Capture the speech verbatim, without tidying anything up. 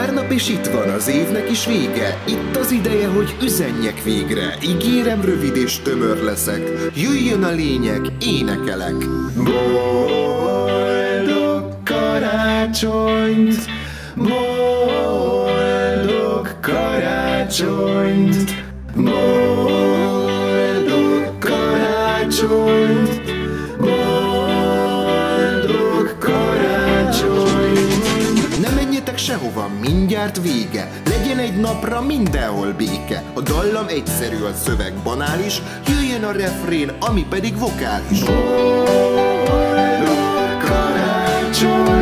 Pár nap és itt van, az évnek is vége. Itt az ideje, hogy üzenjek végre. Ígérem, rövid és tömör leszek. Jöjjön a lényeg, énekelek. Boldog karácsonyt, boldog karácsonyt, boldog karácsonyt, boldog karácsonyt. Ne menjetek sehova, mindjárt vége. Legyen egy napra mindenhol béke. A dallam egyszerű, a szöveg banális. Jöjjön a refrén, ami pedig vokális. Boldog karácsony.